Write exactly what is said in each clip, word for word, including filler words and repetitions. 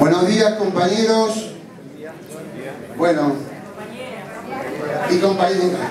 Buenos días, compañeros. Bueno, y compañeras.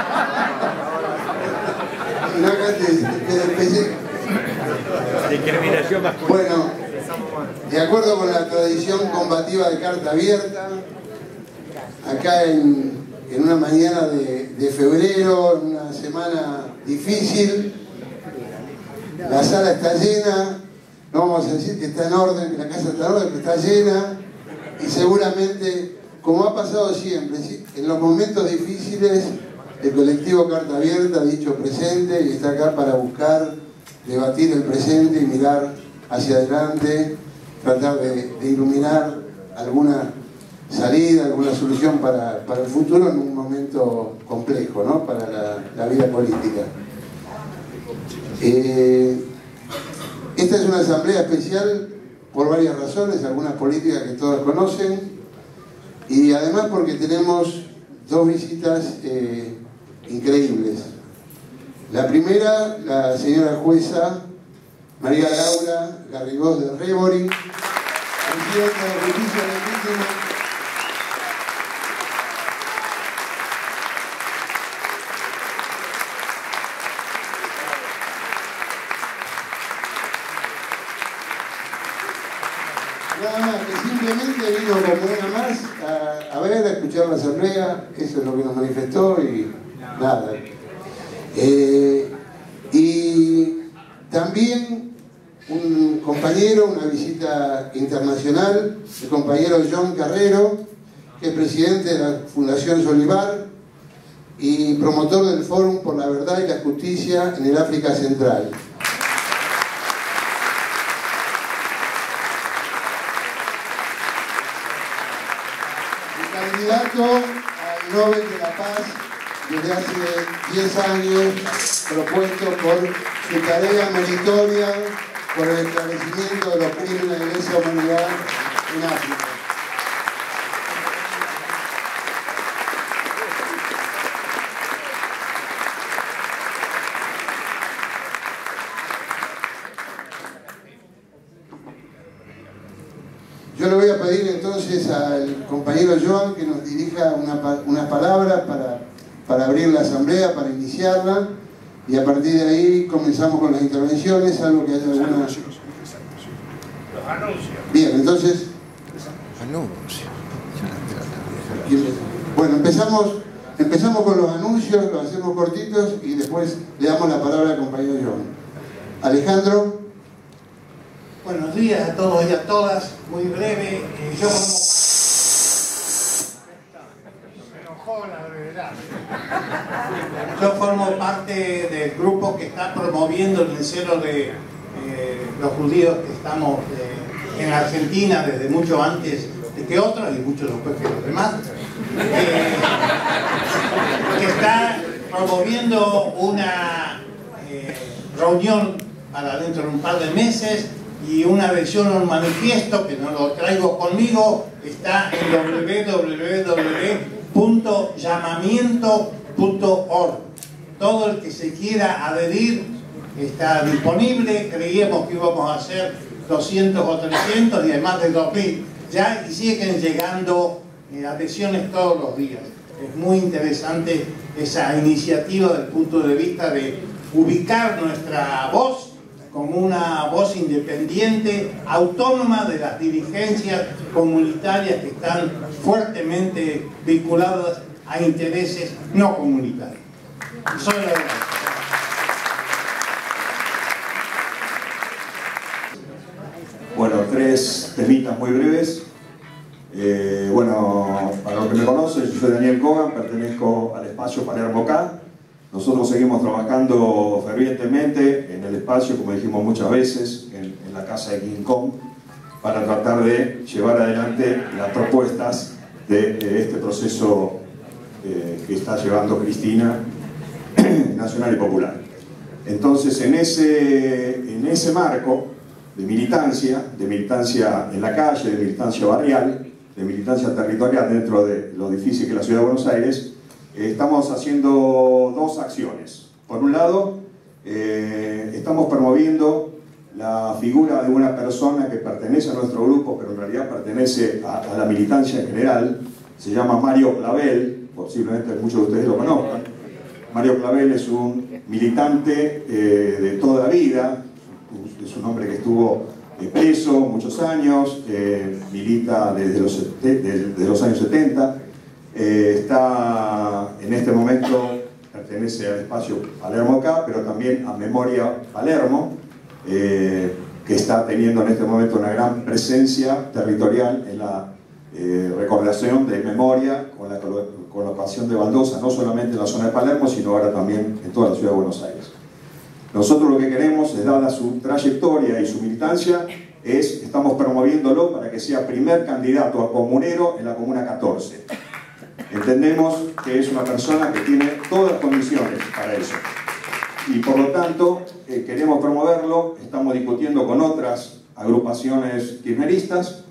No, acá te, te despellé. Discriminación masculina. Bueno, de acuerdo con la tradición combativa de Carta Abierta, acá en, en una mañana de, de febrero, en una semana difícil, la sala está llena. No vamos a decir que está en orden, que la casa está en orden, pero está llena, y seguramente, como ha pasado siempre, en los momentos difíciles, el colectivo Carta Abierta ha dicho presente y está acá para buscar debatir el presente y mirar hacia adelante, tratar de, de iluminar alguna salida, alguna solución para, para el futuro en un momento complejo, ¿no? Para la, la vida política. Eh, Esta es una asamblea especial por varias razones, algunas políticas que todos conocen, y además porque tenemos dos visitas eh, increíbles. La primera, la señora jueza María Laura Garrigós de Rébori, presidenta de Justicia Legítima. Nada más, que simplemente vino como una más a, a ver, a escuchar la asamblea, eso es lo que nos manifestó y nada. Eh, y también un compañero, una visita internacional, el compañero John Carrero, que es presidente de la Fundación Solivar y promotor del Fórum por la Verdad y la Justicia en el África Central. Candidato al Nobel de la Paz desde hace diez años, propuesto por su tarea meritoria por el esclarecimiento de los crímenes de lesa humanidad en África. Yo le voy a pedir entonces al compañero Joan que nos dirija una, unas palabras para, para abrir la asamblea, para iniciarla, y a partir de ahí comenzamos con las intervenciones, salvo que haya alguna... Los anuncios. Bien, entonces... Anuncios. Bueno, empezamos, empezamos con los anuncios, los hacemos cortitos y después le damos la palabra al compañero Joan. Alejandro. Buenos días a todos y a todas, muy breve. Eh, yo formo... Me enojó la brevedad. Yo formo parte del grupo que está promoviendo el encierro de eh, los judíos que estamos eh, en Argentina desde mucho antes de que otros y mucho después que los demás. Eh, que está promoviendo una eh, reunión para dentro de un par de meses y una versión a un manifiesto que no lo traigo conmigo, está en doble u doble u doble u punto llamamiento punto org. Todo el que se quiera adherir está disponible. Creíamos que íbamos a hacer doscientos o trescientos y hay más de dos mil ya, y siguen llegando eh, adhesiones todos los días. Es muy interesante esa iniciativa desde el punto de vista de ubicar nuestra voz como una voz independiente, autónoma de las dirigencias comunitarias que están fuertemente vinculadas a intereses no comunitarios. Soy la verdad. Bueno, tres temitas muy breves. Eh, bueno, para los que me conocen, yo soy Daniel Kogan, pertenezco al espacio Palermo K. Nosotros seguimos trabajando fervientemente en el espacio, como dijimos muchas veces, en, en la casa de King Kong, para tratar de llevar adelante las propuestas de, de este proceso eh, que está llevando Cristina, nacional y popular. Entonces, en ese, en ese marco de militancia, de militancia en la calle, de militancia barrial, de militancia territorial dentro de lo difícil que es la ciudad de Buenos Aires, estamos haciendo dos acciones. Por un lado, eh, estamos promoviendo la figura de una persona que pertenece a nuestro grupo, pero en realidad pertenece a, a la militancia en general. Se llama Mario Clavel, posiblemente muchos de ustedes lo conozcan. Mario Clavel es un militante eh, de toda la vida, es un hombre que estuvo eh, preso muchos años, eh, milita desde los, desde los años setenta, eh, está en este momento, pertenece al espacio Palermo acá, pero también a Memoria Palermo, eh, que está teniendo en este momento una gran presencia territorial en la eh, recordación de memoria con la colocación de baldosas, no solamente en la zona de Palermo, sino ahora también en toda la ciudad de Buenos Aires. Nosotros lo que queremos, es, dada su trayectoria y su militancia, es, estamos promoviéndolo para que sea primer candidato a comunero en la Comuna catorce. Entendemos que es una persona que tiene todas las condiciones para eso. Y por lo tanto, eh, queremos promoverlo, estamos discutiendo con otras agrupaciones kirchneristas,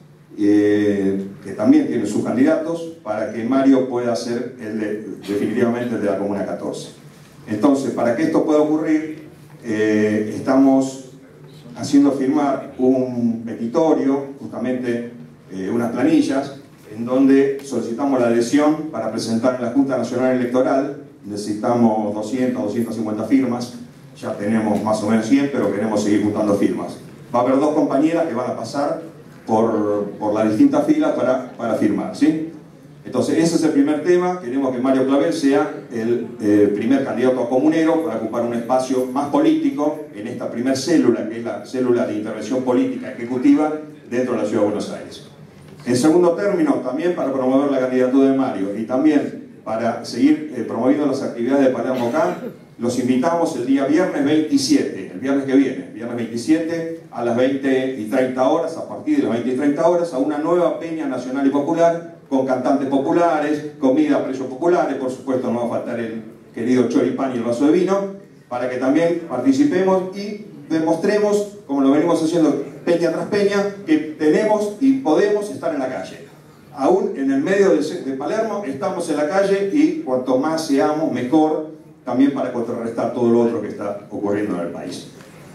eh, que también tienen sus candidatos, para que Mario pueda ser el de, definitivamente el de la Comuna catorce. Entonces, para que esto pueda ocurrir, eh, estamos haciendo firmar un petitorio, justamente eh, unas planillas, en donde solicitamos la adhesión para presentar en la Junta Nacional Electoral. Necesitamos doscientas, doscientas cincuenta firmas, ya tenemos más o menos cien, pero queremos seguir juntando firmas. Va a haber dos compañeras que van a pasar por, por las distintas filas para, para firmar, ¿sí? Entonces ese es el primer tema. Queremos que Mario Clavel sea el eh, primer candidato a comunero para ocupar un espacio más político en esta primer célula, que es la célula de intervención política ejecutiva dentro de la Ciudad de Buenos Aires. En segundo término, también para promover la candidatura de Mario y también para seguir eh, promoviendo las actividades de Palermo acá, los invitamos el día viernes veintisiete, el viernes que viene, viernes veintisiete a las veinte y treinta horas, a partir de las veinte y treinta horas, a una nueva peña nacional y popular, con cantantes populares, comida a precios populares, por supuesto no va a faltar el querido choripán y el vaso de vino, para que también participemos y demostremos, como lo venimos haciendo peña tras peña, que tenemos y podemos estar en la calle. Aún en el medio de, de Palermo estamos en la calle, y cuanto más seamos, mejor, también para contrarrestar todo lo otro que está ocurriendo en el país.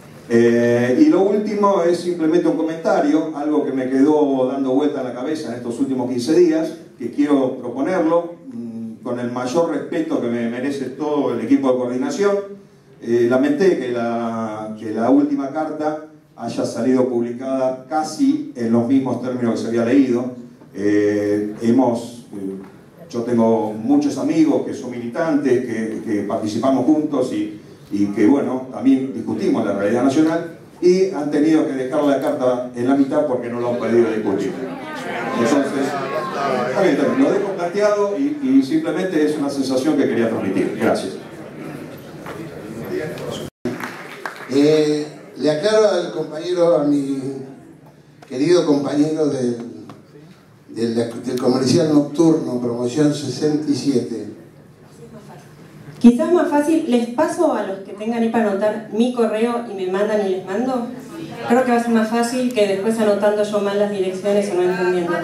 Eh, y lo último es simplemente un comentario, algo que me quedó dando vuelta en la cabeza en estos últimos quince días, que quiero proponerlo mmm, con el mayor respeto que me merece todo el equipo de coordinación. Eh, lamenté que la, que la última carta haya salido publicada casi en los mismos términos que se había leído. Eh, hemos, eh, yo tengo muchos amigos que son militantes, que, que participamos juntos y, y que, bueno, también discutimos la realidad nacional, y han tenido que dejar la carta en la mitad porque no lo han podido discutir. Entonces, también, también, lo dejo planteado y, y simplemente es una sensación que quería transmitir. Gracias. Eh, le aclaro al compañero, a mi querido compañero del, del, del comercial nocturno, promoción sesenta y siete. Quizás más fácil, les paso a los que tengan ahí para anotar mi correo y me mandan y les mando. Creo que va a ser más fácil que después anotando yo mal las direcciones o no entendiendo.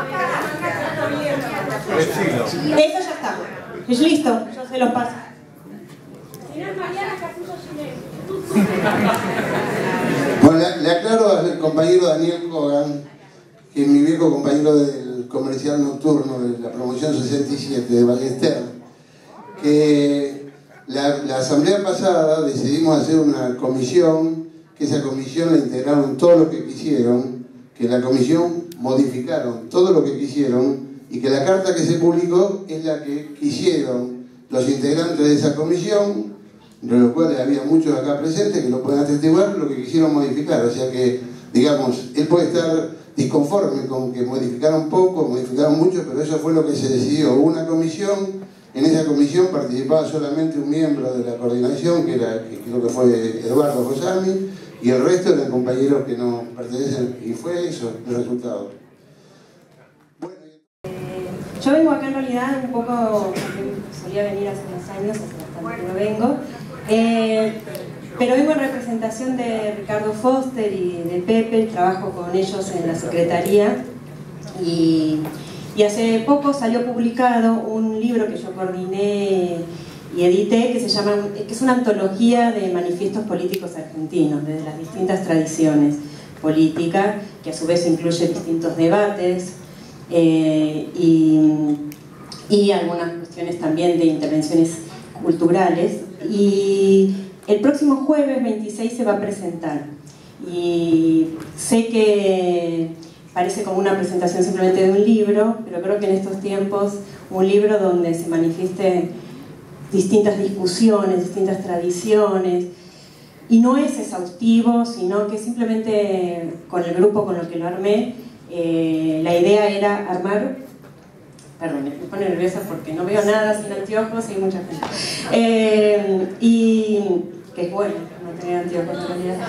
Eso ya está. Es listo, yo se los paso. Bueno, le, le aclaro al compañero Daniel Kogan, que es mi viejo compañero del comercial nocturno de la promoción sesenta y siete de Ballester, que la, la asamblea pasada decidimos hacer una comisión, que esa comisión la integraron todos los que quisieron, que la comisión modificaron todo lo que quisieron, y que la carta que se publicó es la que quisieron los integrantes de esa comisión, de los cuales había muchos acá presentes que lo pueden atestiguar, lo que quisieron modificar. O sea que, digamos, él puede estar disconforme con que modificaron poco, modificaron mucho, pero eso fue lo que se decidió. Hubo una comisión, en esa comisión participaba solamente un miembro de la coordinación, que, era, que creo que fue Eduardo Josami, y el resto eran compañeros que no pertenecen, y fue eso el resultado. Bueno, yo vengo acá en realidad un poco, solía venir hace unos años, hace bastante que no vengo, eh, pero vengo en representación de Ricardo Foster y de Pepe, trabajo con ellos en la secretaría, y, y hace poco salió publicado un libro que yo coordiné y edité, que se llama, que es una antología de manifiestos políticos argentinos, desde las distintas tradiciones políticas, que a su vez incluye distintos debates eh, y, y algunas cuestiones también de intervenciones culturales. Y el próximo jueves veintiséis se va a presentar. Y sé que parece como una presentación simplemente de un libro, pero creo que en estos tiempos un libro donde se manifieste distintas discusiones, distintas tradiciones, y no es exhaustivo, sino que simplemente con el grupo con el que lo armé, eh, la idea era armar, perdón, me pone nerviosa porque no veo nada sin anteojos y mucha gente, eh, y que es bueno no tener anteojos en realidad.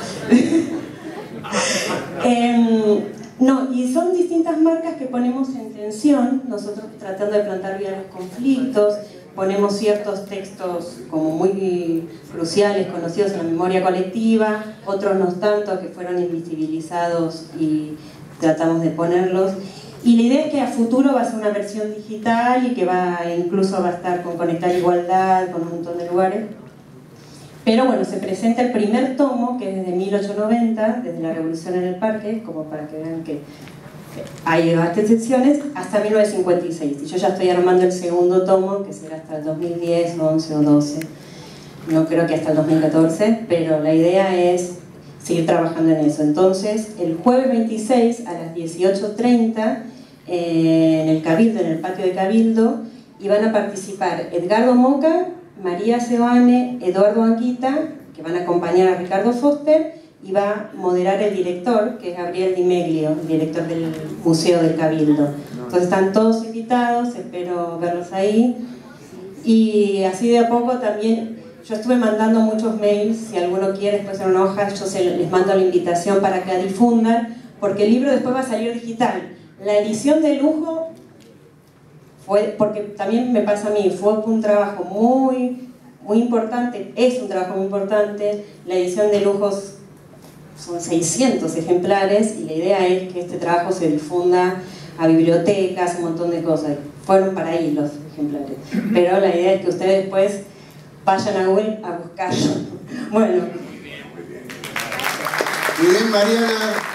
eh, no, y son distintas marcas que ponemos en tensión, nosotros tratando de plantar bien los conflictos. Ponemos ciertos textos como muy cruciales, conocidos en la memoria colectiva, otros no tanto, que fueron invisibilizados y tratamos de ponerlos. Y la idea es que a futuro va a ser una versión digital y que va, incluso va a estar con Conectar Igualdad, con un montón de lugares. Pero bueno, se presenta el primer tomo, que es desde mil ochocientos noventa, desde la Revolución en el Parque, como para que vean que hay bastantes secciones, hasta mil novecientos cincuenta y seis. Y yo ya estoy armando el segundo tomo, que será hasta el dos mil diez, once o doce. No creo que hasta el dos mil catorce, pero la idea es seguir trabajando en eso. Entonces, el jueves veintiséis a las dieciocho treinta, eh, en el Cabildo, en el patio de Cabildo, y van a participar Edgardo Moca, María Sebane, Eduardo Anguita, que van a acompañar a Ricardo Foster, y va a moderar el director, que es Gabriel Di Meglio, el director del Museo del Cabildo. Entonces están todos invitados, espero verlos ahí. Y así de a poco también, yo estuve mandando muchos mails, si alguno quiere después en una hoja, yo se, les mando la invitación para que la difundan, porque el libro después va a salir digital. La edición de lujo fue, porque también me pasa a mí, fue un trabajo muy, muy importante, es un trabajo muy importante. La edición de lujos son seiscientos ejemplares y la idea es que este trabajo se difunda a bibliotecas, un montón de cosas. Fueron para ahí los ejemplares, pero la idea es que ustedes después vayan a Google a buscarlo. Bueno. Muy bien, Mariana.